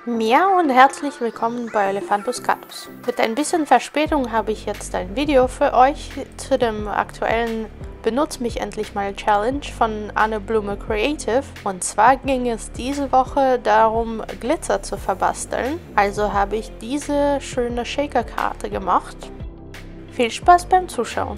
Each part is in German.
Miau und herzlich willkommen bei Elephantus Catus. Mit ein bisschen Verspätung habe ich jetzt ein Video für euch zu dem aktuellen Benutz mich endlich mal Challenge von Anne Blume Creative. Und zwar ging es diese Woche darum, Glitzer zu verbasteln. Also habe ich diese schöne Shaker-Karte gemacht. Viel Spaß beim Zuschauen!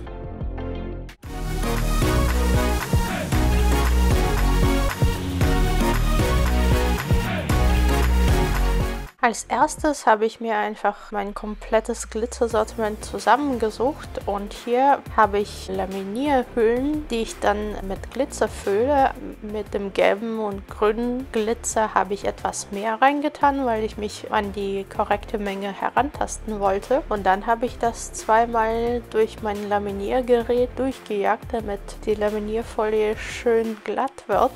Als erstes habe ich mir einfach mein komplettes Glitzersortiment zusammengesucht und hier habe ich Laminierhüllen, die ich dann mit Glitzer fülle. Mit dem gelben und grünen Glitzer habe ich etwas mehr reingetan, weil ich mich an die korrekte Menge herantasten wollte. Und dann habe ich das zweimal durch mein Laminiergerät durchgejagt, damit die Laminierfolie schön glatt wird.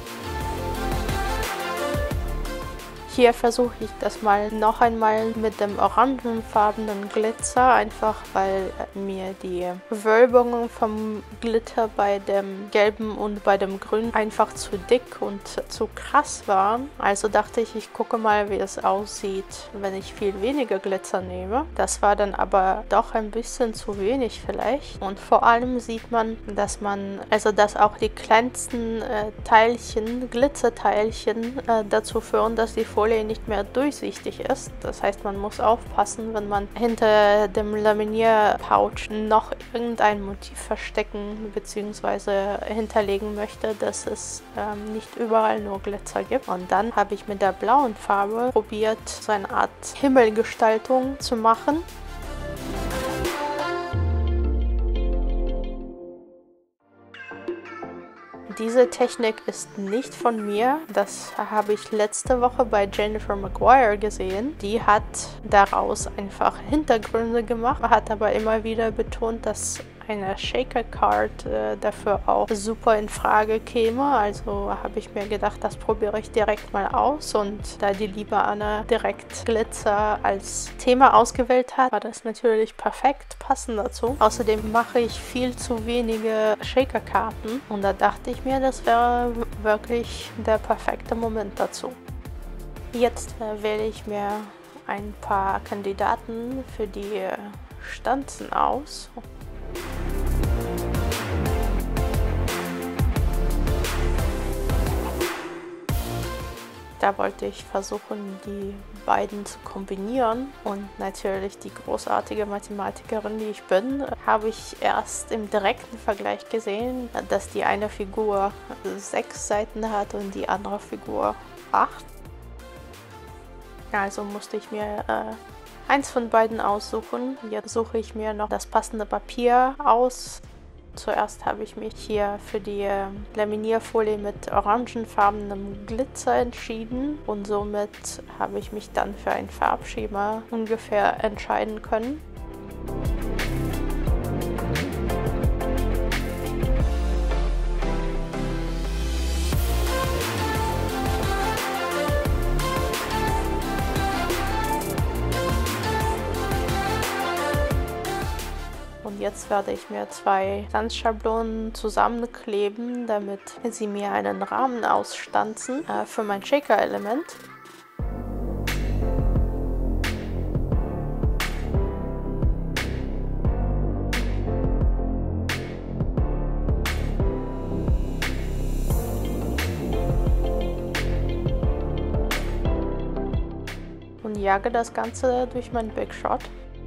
Hier versuche ich das mal noch einmal mit dem orangenfarbenen Glitzer, einfach weil mir die Wölbungen vom Glitter bei dem gelben und bei dem grünen einfach zu dick und zu krass waren. Also dachte ich, ich gucke mal, wie es aussieht, wenn ich viel weniger Glitzer nehme. Das war dann aber doch ein bisschen zu wenig vielleicht. Und vor allem sieht man, dass auch die kleinsten Teilchen, Glitzerteilchen dazu führen, dass die Folie nicht mehr durchsichtig ist. Das heißt, man muss aufpassen, wenn man hinter dem Laminierpouch noch irgendein Motiv verstecken bzw. hinterlegen möchte, dass es nicht überall nur Glitzer gibt. Und dann habe ich mit der blauen Farbe probiert, so eine Art Himmelgestaltung zu machen. Diese Technik ist nicht von mir, das habe ich letzte Woche bei Jennifer Maguire gesehen. Die hat daraus einfach Hintergründe gemacht, hat aber immer wieder betont, dass eine Shaker Card dafür auch super in Frage käme. Also habe ich mir gedacht, das probiere ich direkt mal aus. Und da die liebe Anne direkt Glitzer als Thema ausgewählt hat, war das natürlich perfekt passend dazu. Außerdem mache ich viel zu wenige Shaker Karten und da dachte ich mir, das wäre wirklich der perfekte Moment dazu. Jetzt wähle ich mir ein paar Kandidaten für die Stanzen aus. Da wollte ich versuchen, die beiden zu kombinieren. Und natürlich die großartige Mathematikerin, die ich bin, habe ich erst im direkten Vergleich gesehen, dass die eine Figur 6 Seiten hat und die andere Figur 8. Also musste ich mir eins von beiden aussuchen. Jetzt suche ich mir noch das passende Papier aus. Zuerst habe ich mich hier für die Laminierfolie mit orangenfarbenem Glitzer entschieden und somit habe ich mich dann für ein Farbschema ungefähr entscheiden können. Jetzt werde ich mir 2 Stanzschablonen zusammenkleben, damit sie mir einen Rahmen ausstanzen für mein Shaker-Element. Und jage das Ganze durch meinen Big Shot.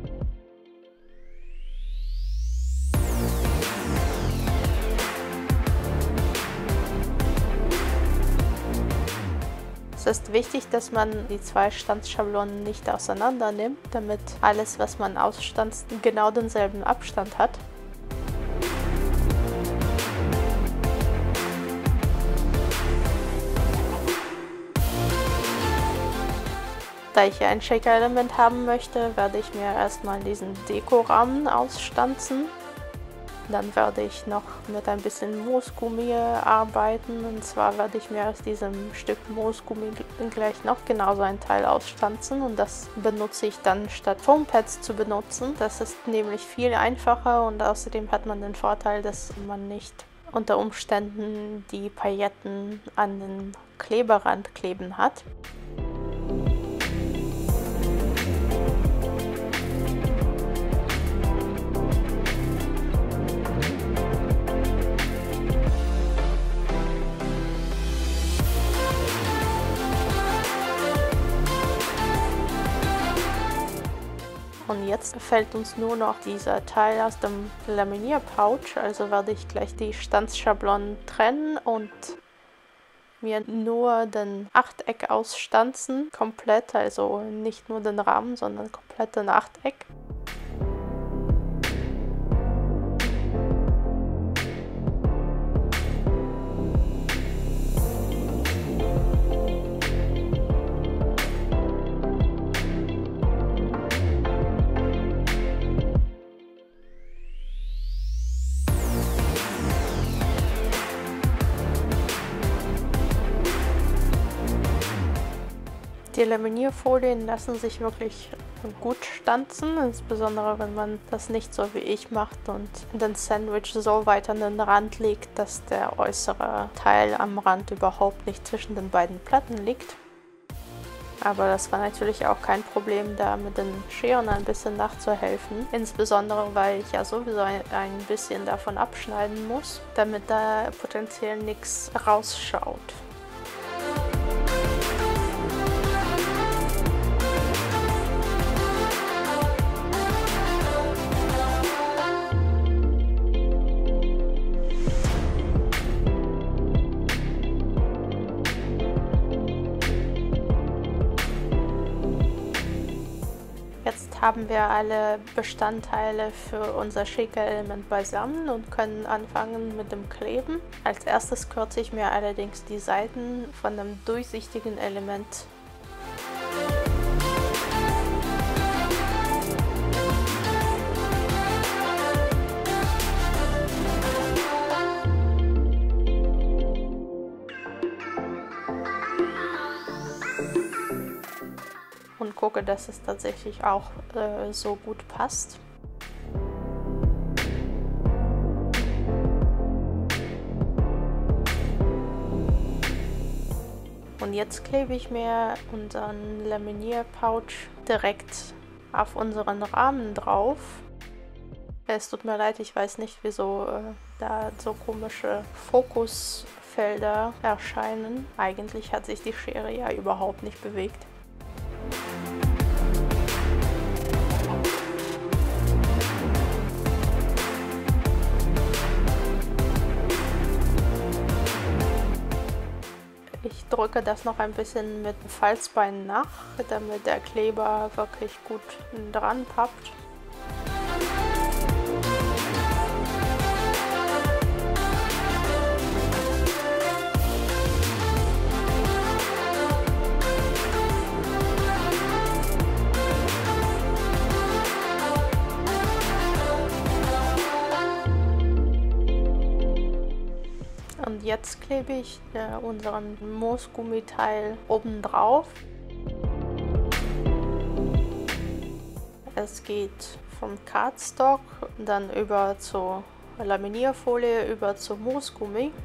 Es ist wichtig, dass man die 2 Stanzschablonen nicht auseinander nimmt, damit alles, was man ausstanzt, genau denselben Abstand hat. Da ich ein Shaker-Element haben möchte, werde ich mir erstmal diesen Dekorahmen ausstanzen. Dann werde ich noch mit ein bisschen Moosgummi arbeiten. Und zwar werde ich mir aus diesem Stück Moosgummi gleich noch genauso ein Teil ausstanzen. Und das benutze ich dann statt Foampads zu benutzen. Das ist nämlich viel einfacher und außerdem hat man den Vorteil, dass man nicht unter Umständen die Pailletten an den Kleberrand kleben hat. Und jetzt fällt uns nur noch dieser Teil aus dem Laminierpouch, also werde ich gleich die Stanzschablonen trennen und mir nur den Achteck ausstanzen, komplett, also nicht nur den Rahmen, sondern komplett den Achteck. Die Laminierfolien lassen sich wirklich gut stanzen, insbesondere wenn man das nicht so wie ich macht und den Sandwich so weit an den Rand legt, dass der äußere Teil am Rand überhaupt nicht zwischen den beiden Platten liegt. Aber das war natürlich auch kein Problem, da mit den Scheren ein bisschen nachzuhelfen. Insbesondere, weil ich ja sowieso ein bisschen davon abschneiden muss, damit da potenziell nichts rausschaut. Jetzt haben wir alle Bestandteile für unser Shaker-Element beisammen und können anfangen mit dem Kleben. Als erstes kürze ich mir allerdings die Seiten von dem durchsichtigen Element. Und gucke, dass es tatsächlich auch so gut passt. Und jetzt klebe ich mir unseren Laminierpouch direkt auf unseren Rahmen drauf. Es tut mir leid, ich weiß nicht, wieso da so komische Fokusfelder erscheinen. Eigentlich hat sich die Schere ja überhaupt nicht bewegt. Ich drücke das noch ein bisschen mit dem Falzbein nach, damit der Kleber wirklich gut dran pappt. Und jetzt klebe ich unseren Moosgummiteil oben drauf. Es geht vom Cardstock, dann über zur Laminierfolie, über zu Moosgummi.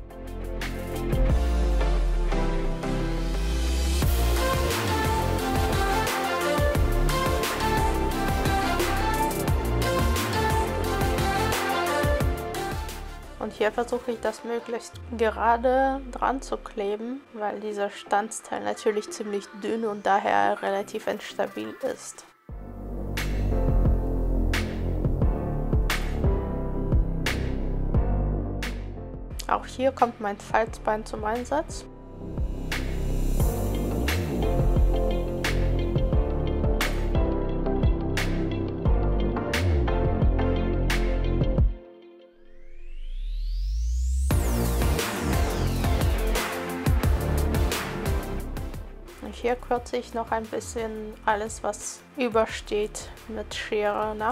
Und hier versuche ich das möglichst gerade dran zu kleben, weil dieser Stanzteil natürlich ziemlich dünn und daher relativ instabil ist. Auch hier kommt mein Falzbein zum Einsatz. Hier kürze ich noch ein bisschen alles, was übersteht, mit Schere nach.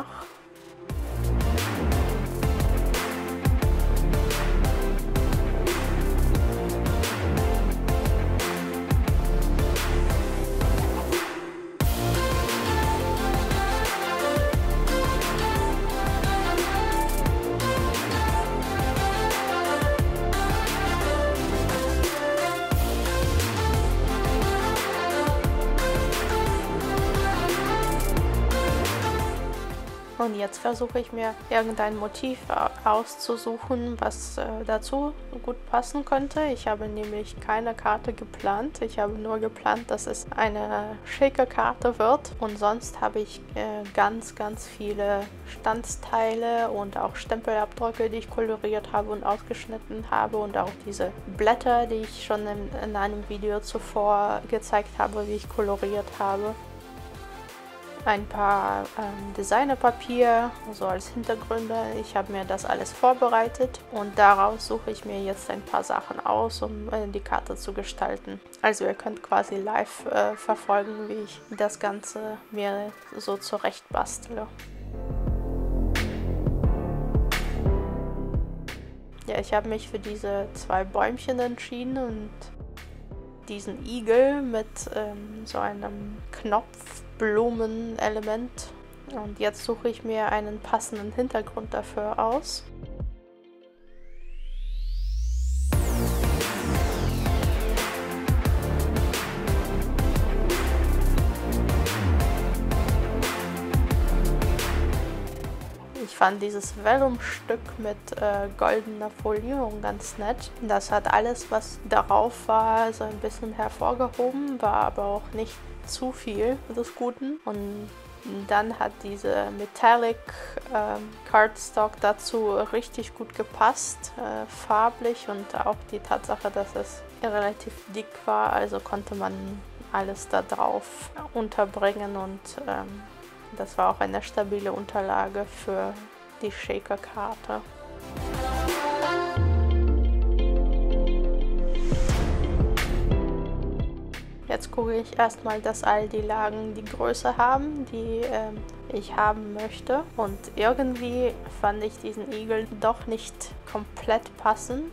Und jetzt versuche ich mir irgendein Motiv auszusuchen, was dazu gut passen könnte. Ich habe nämlich keine Karte geplant. Ich habe nur geplant, dass es eine Shaker-Karte wird. Und sonst habe ich ganz viele Standsteile und auch Stempelabdrücke, die ich koloriert habe und ausgeschnitten habe. Und auch diese Blätter, die ich schon in einem Video zuvor gezeigt habe, wie ich koloriert habe. Ein paar Designerpapier, so als Hintergründe. Ich habe mir das alles vorbereitet und daraus suche ich mir jetzt ein paar Sachen aus, um die Karte zu gestalten. Also ihr könnt quasi live verfolgen, wie ich das Ganze mir so zurecht bastele. Ja, ich habe mich für diese 2 Bäumchen entschieden und diesen Igel mit so einem Knopfblumenelement. Und jetzt suche ich mir einen passenden Hintergrund dafür aus. Ich fand dieses Vellum-Stück mit goldener Folierung ganz nett. Das hat alles, was darauf war, so ein bisschen hervorgehoben, war aber auch nicht zu viel des Guten. Und dann hat diese Metallic Cardstock dazu richtig gut gepasst, farblich, und auch die Tatsache, dass es relativ dick war, also konnte man alles da drauf unterbringen und das war auch eine stabile Unterlage für die Shaker-Karte. Jetzt gucke ich erstmal, dass all die Lagen die Größe haben, die ich haben möchte. Und irgendwie fand ich diesen Igel doch nicht komplett passend.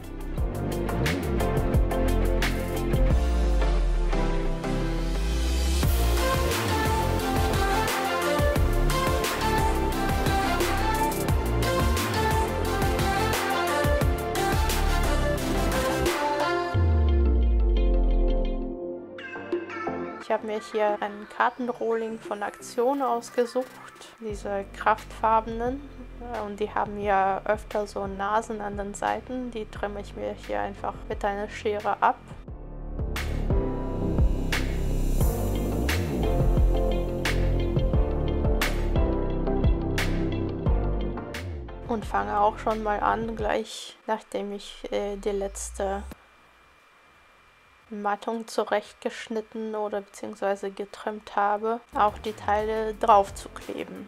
Ich habe mir hier einen Kartenrolling von Aktion ausgesucht, diese kraftfarbenen, und die haben ja öfter so Nasen an den Seiten, die trimme ich mir hier einfach mit einer Schere ab. Und fange auch schon mal an, gleich nachdem ich die letzte Mattung zurechtgeschnitten oder beziehungsweise getrimmt habe, auch die Teile drauf zu kleben.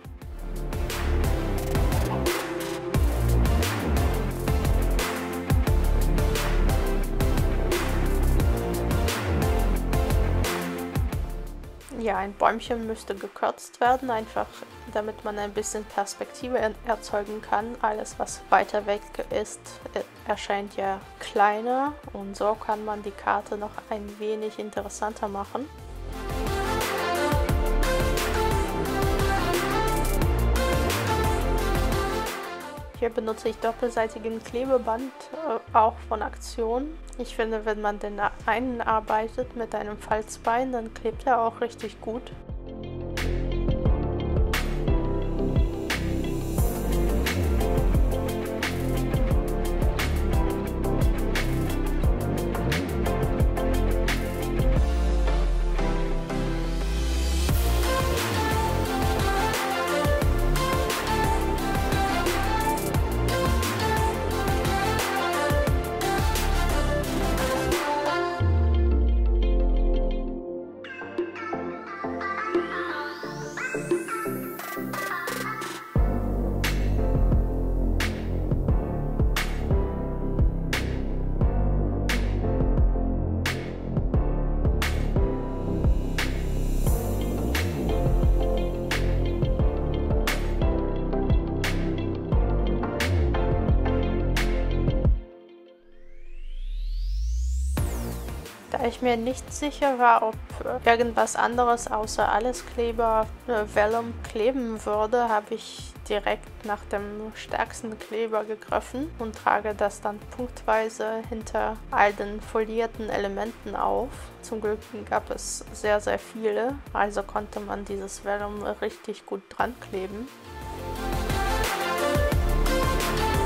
Ja, ein Bäumchen müsste gekürzt werden, einfach damit man ein bisschen Perspektive erzeugen kann. Alles, was weiter weg ist, erscheint ja kleiner, und so kann man die Karte noch ein wenig interessanter machen. Hier benutze ich doppelseitigen Klebeband, auch von Aktion. Ich finde, wenn man den einarbeitet mit einem Falzbein, dann klebt er auch richtig gut. Da ich mir nicht sicher war, ob irgendwas anderes außer Alleskleber Vellum kleben würde, habe ich direkt nach dem stärksten Kleber gegriffen und trage das dann punktweise hinter all den folierten Elementen auf. Zum Glück gab es sehr viele, also konnte man dieses Vellum richtig gut dran kleben.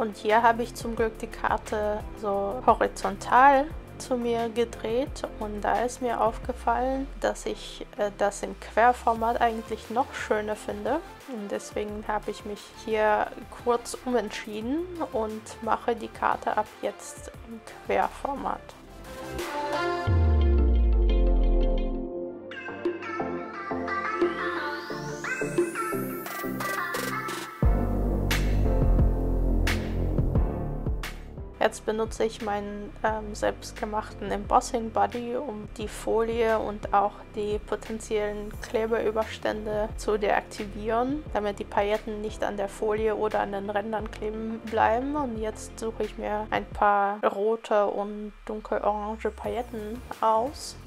Und hier habe ich zum Glück die Karte so horizontal zu mir gedreht und da ist mir aufgefallen, dass ich das im Querformat eigentlich noch schöner finde. Und deswegen habe ich mich hier kurz umentschieden und mache die Karte ab jetzt im Querformat. Jetzt benutze ich meinen selbstgemachten Embossing Buddy, um die Folie und auch die potenziellen Klebeüberstände zu deaktivieren, damit die Pailletten nicht an der Folie oder an den Rändern kleben bleiben. Und jetzt suche ich mir ein paar rote und dunkelorange Pailletten aus.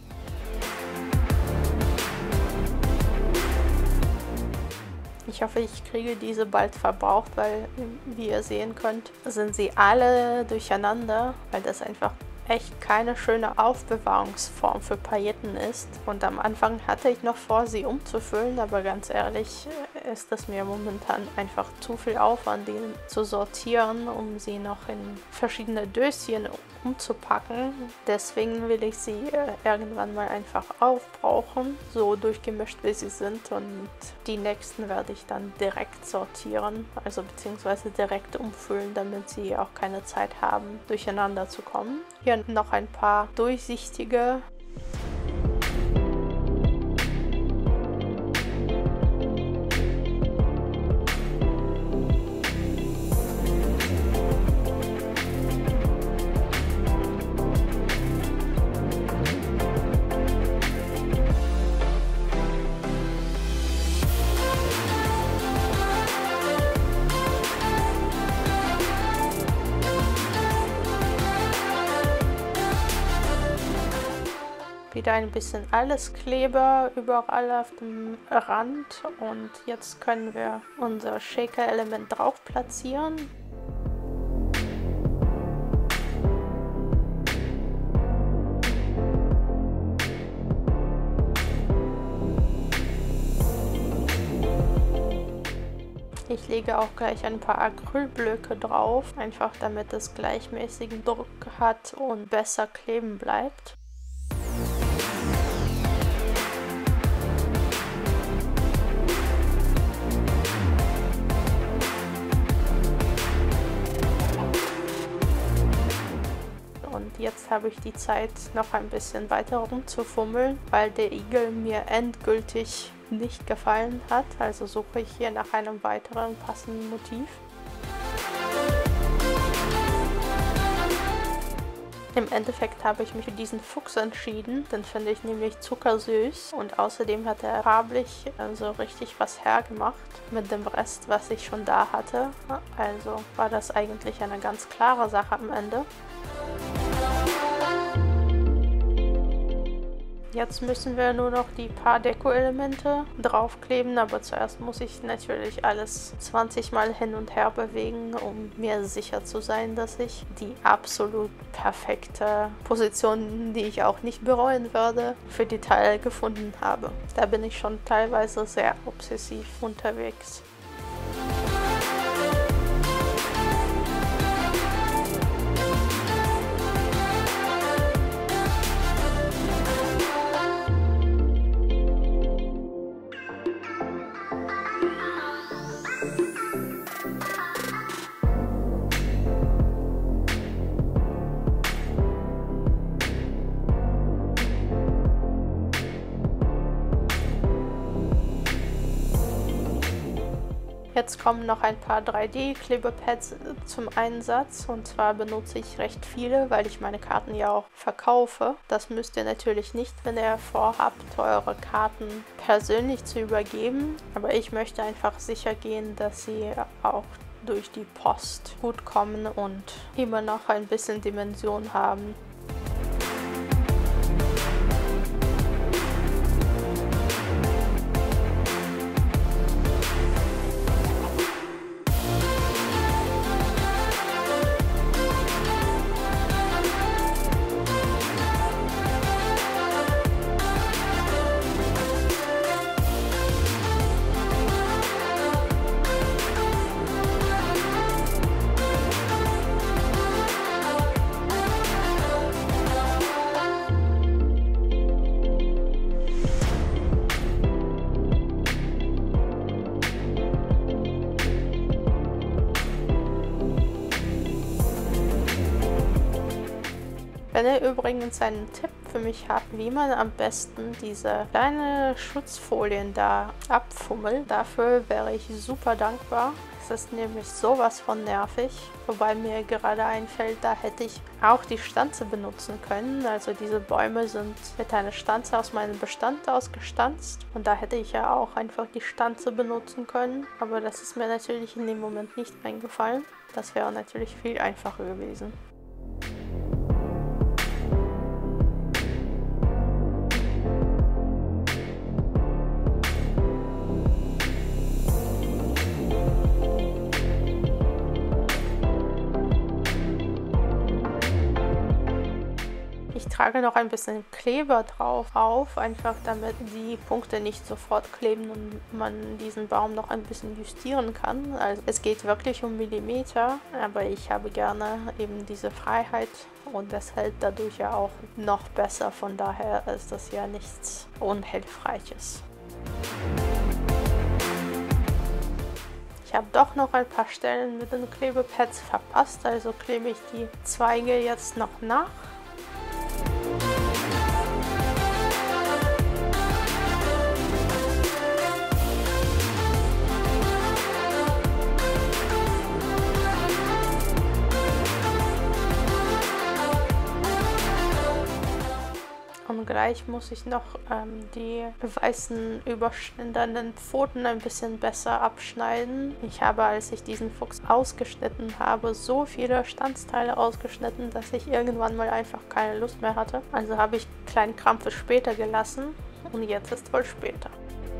Ich hoffe, ich kriege diese bald verbraucht, weil, wie ihr sehen könnt, sind sie alle durcheinander, weil das einfach echt keine schöne Aufbewahrungsform für Pailletten ist. Und am Anfang hatte ich noch vor, sie umzufüllen, aber ganz ehrlich ist es mir momentan einfach zu viel Aufwand, die zu sortieren, um sie noch in verschiedene Döschen umzupacken. Deswegen will ich sie irgendwann mal einfach aufbrauchen, so durchgemischt wie sie sind, und die nächsten werde ich dann direkt sortieren, also beziehungsweise direkt umfüllen, damit sie auch keine Zeit haben, durcheinander zu kommen. Hier noch ein paar durchsichtige. Wieder ein bisschen alles Kleber überall auf dem Rand und jetzt können wir unser Shaker-Element drauf platzieren. Ich lege auch gleich ein paar Acrylblöcke drauf, einfach damit es gleichmäßigen Druck hat und besser kleben bleibt. Und jetzt habe ich die Zeit, noch ein bisschen weiter rumzufummeln, weil der Igel mir endgültig nicht gefallen hat. Also suche ich hier nach einem weiteren passenden Motiv. Im Endeffekt habe ich mich für diesen Fuchs entschieden, den finde ich nämlich zuckersüß und außerdem hat er farblich also richtig was hergemacht mit dem Rest, was ich schon da hatte. Also war das eigentlich eine ganz klare Sache am Ende. Jetzt müssen wir nur noch die paar Deko-Elemente draufkleben, aber zuerst muss ich natürlich alles 20 Mal hin und her bewegen, um mir sicher zu sein, dass ich die absolut perfekte Position, die ich auch nicht bereuen werde, für die Teile gefunden habe. Da bin ich schon teilweise sehr obsessiv unterwegs. Jetzt kommen noch ein paar 3D-Klebepads zum Einsatz und zwar benutze ich recht viele, weil ich meine Karten ja auch verkaufe. Das müsst ihr natürlich nicht, wenn ihr vorhabt, eure Karten persönlich zu übergeben, aber ich möchte einfach sicher gehen, dass sie auch durch die Post gut kommen und immer noch ein bisschen Dimension haben. Wenn ihr übrigens einen Tipp für mich habt, wie man am besten diese kleinen Schutzfolien da abfummelt, dafür wäre ich super dankbar. Es ist nämlich sowas von nervig, wobei mir gerade einfällt, da hätte ich auch die Stanze benutzen können. Also diese Bäume sind mit einer Stanze aus meinem Bestand ausgestanzt und da hätte ich ja auch einfach die Stanze benutzen können. Aber das ist mir natürlich in dem Moment nicht eingefallen. Das wäre natürlich viel einfacher gewesen. Ich trage noch ein bisschen Kleber drauf auf, einfach damit die Punkte nicht sofort kleben und man diesen Baum noch ein bisschen justieren kann. Also es geht wirklich um Millimeter, aber ich habe gerne eben diese Freiheit und das hält dadurch ja auch noch besser. Von daher ist das ja nichts Unhilfreiches. Ich habe doch noch ein paar Stellen mit den Klebepads verpasst, also klebe ich die Zweige jetzt noch nach. Und gleich muss ich noch die weißen Überstände an den Pfoten ein bisschen besser abschneiden. Ich habe, als ich diesen Fuchs ausgeschnitten habe, so viele Standsteile ausgeschnitten, dass ich irgendwann mal einfach keine Lust mehr hatte. Also habe ich einen kleinen Kram für später gelassen und jetzt ist wohl später.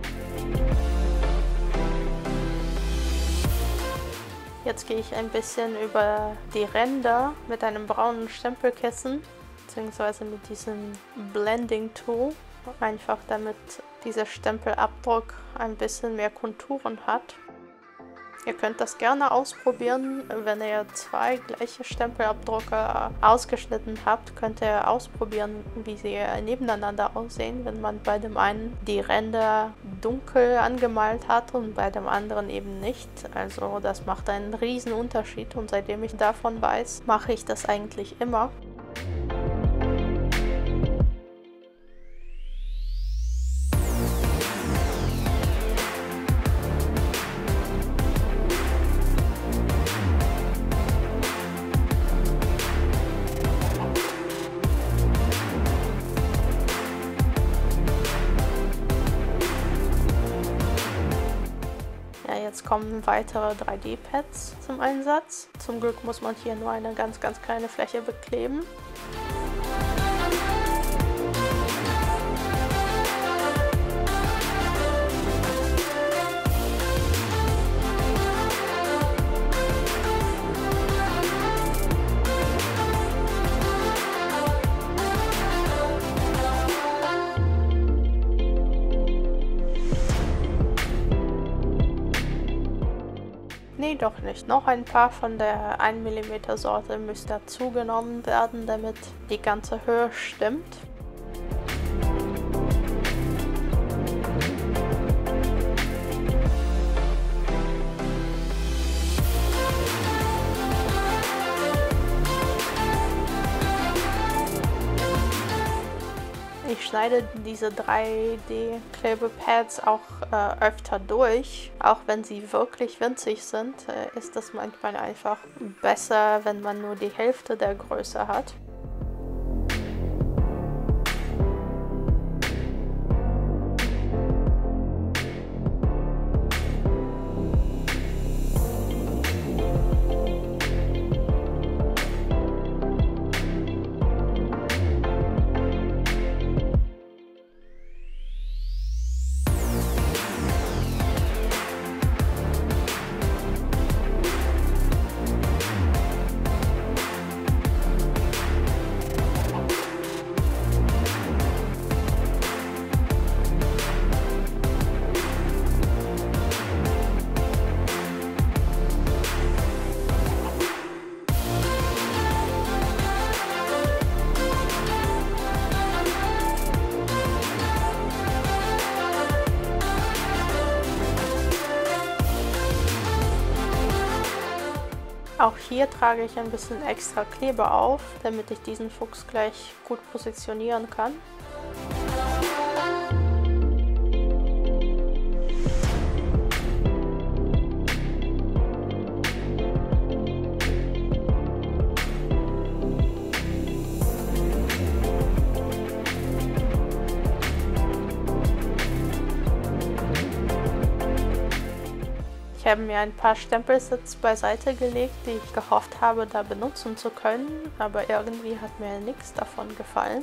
Jetzt gehe ich ein bisschen über die Ränder mit einem braunen Stempelkissen beziehungsweise mit diesem Blending Tool, einfach damit dieser Stempelabdruck ein bisschen mehr Konturen hat. Ihr könnt das gerne ausprobieren, wenn ihr zwei gleiche Stempelabdrucke ausgeschnitten habt, könnt ihr ausprobieren, wie sie nebeneinander aussehen, wenn man bei dem einen die Ränder dunkel angemalt hat und bei dem anderen eben nicht. Also das macht einen riesen Unterschied und seitdem ich davon weiß, mache ich das eigentlich immer. Jetzt kommen weitere 3D-Pads zum Einsatz. Zum Glück muss man hier nur eine ganz kleine Fläche bekleben. Nee, doch nicht. Noch ein paar von der 1 mm Sorte müsste dazugenommen werden, damit die ganze Höhe stimmt. Ich schneide diese 3D-Klebepads auch öfter durch. Auch wenn sie wirklich winzig sind, ist das manchmal einfach besser, wenn man nur die Hälfte der Größe hat. Auch hier trage ich ein bisschen extra Kleber auf, damit ich diesen Fuchs gleich gut positionieren kann. Ich habe mir ein paar Stempelsets beiseite gelegt, die ich gehofft habe, da benutzen zu können, aber irgendwie hat mir nichts davon gefallen.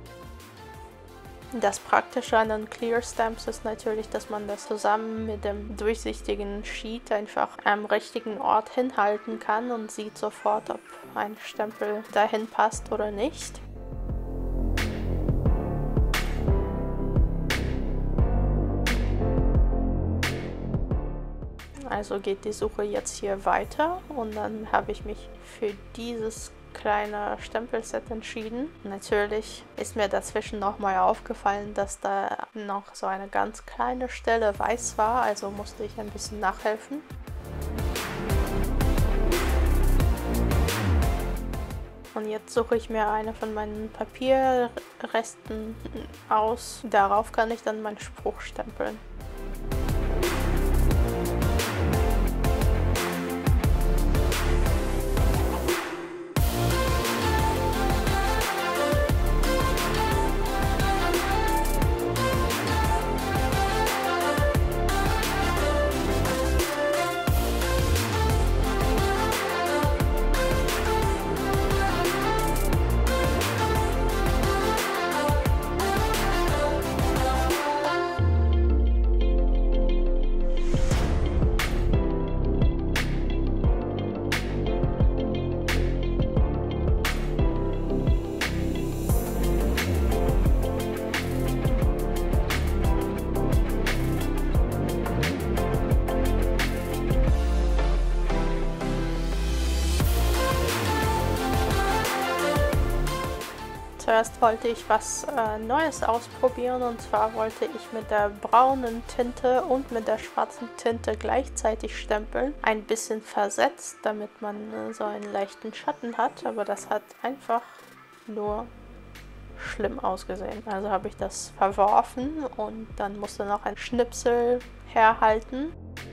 Das Praktische an den Clear Stamps ist natürlich, dass man das zusammen mit dem durchsichtigen Sheet einfach am richtigen Ort hinhalten kann und sieht sofort, ob ein Stempel dahin passt oder nicht. Also geht die Suche jetzt hier weiter und dann habe ich mich für dieses kleine Stempelset entschieden. Natürlich ist mir dazwischen nochmal aufgefallen, dass da noch so eine ganz kleine Stelle weiß war, also musste ich ein bisschen nachhelfen. Und jetzt suche ich mir eine von meinen Papierresten aus. Darauf kann ich dann meinen Spruch stempeln. Zuerst wollte ich was Neues ausprobieren, und zwar wollte ich mit der braunen Tinte und mit der schwarzen Tinte gleichzeitig stempeln. Ein bisschen versetzt, damit man so einen leichten Schatten hat, aber das hat einfach nur schlimm ausgesehen. Also habe ich das verworfen und dann musste noch ein Schnipsel herhalten.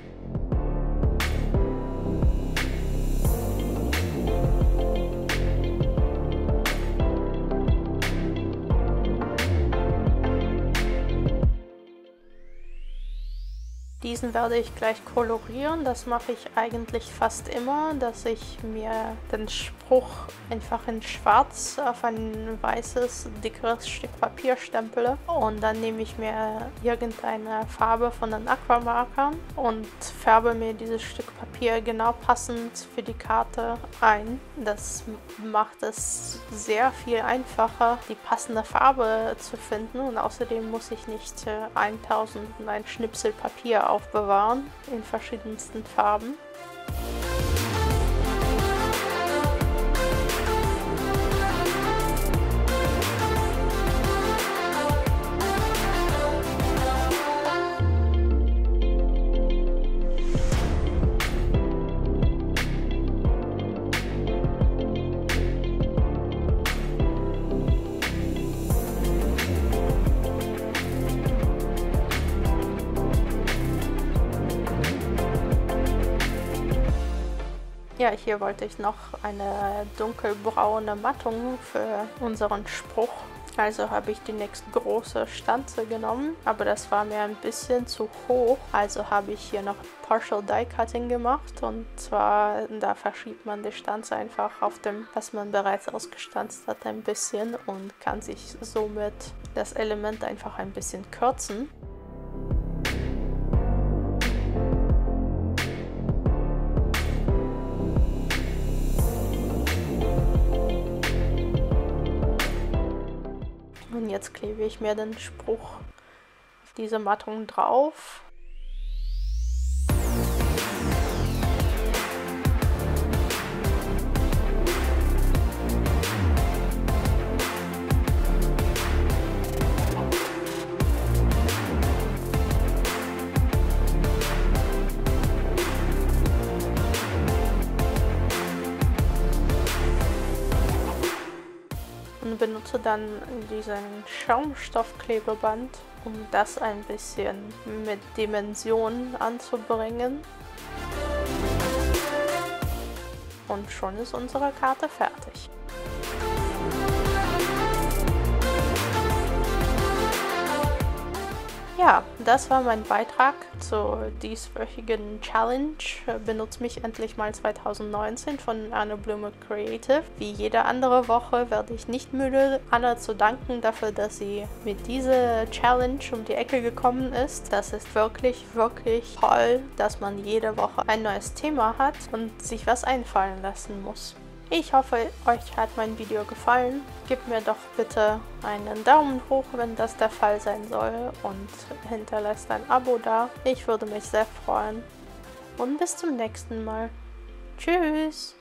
Diesen werde ich gleich kolorieren. Das mache ich eigentlich fast immer, dass ich mir den Spruch einfach in schwarz auf ein weißes, dickeres Stück Papier stempele. Und dann nehme ich mir irgendeine Farbe von den Aquamarkern und färbe mir dieses Stück Papier genau passend für die Karte ein. Das macht es sehr viel einfacher, die passende Farbe zu finden, und außerdem muss ich nicht 1001 Schnipsel Papier aufbewahren in verschiedensten Farben. Ja, hier wollte ich noch eine dunkelbraune Mattung für unseren Spruch. Also habe ich die nächste große Stanze genommen, aber das war mir ein bisschen zu hoch. Also habe ich hier noch Partial Die Cutting gemacht, und zwar da verschiebt man die Stanze einfach auf dem, was man bereits ausgestanzt hat, ein bisschen und kann sich somit das Element einfach ein bisschen kürzen. Und jetzt klebe ich mir den Spruch auf diese Mattung drauf. benutze dann diesen Schaumstoffklebeband, um das ein bisschen mit Dimensionen anzubringen. Und schon ist unsere Karte fertig. Ja, das war mein Beitrag zur dieswöchigen Challenge Benutze mich endlich mal 2019 von Anne Blume Creative. Wie jede andere Woche werde ich nicht müde, Anna zu danken dafür, dass sie mit dieser Challenge um die Ecke gekommen ist. Das ist wirklich, wirklich toll, dass man jede Woche ein neues Thema hat und sich was einfallen lassen muss. Ich hoffe, euch hat mein Video gefallen. Gebt mir doch bitte einen Daumen hoch, wenn das der Fall sein soll, und hinterlasst ein Abo da. Ich würde mich sehr freuen. Und bis zum nächsten Mal. Tschüss!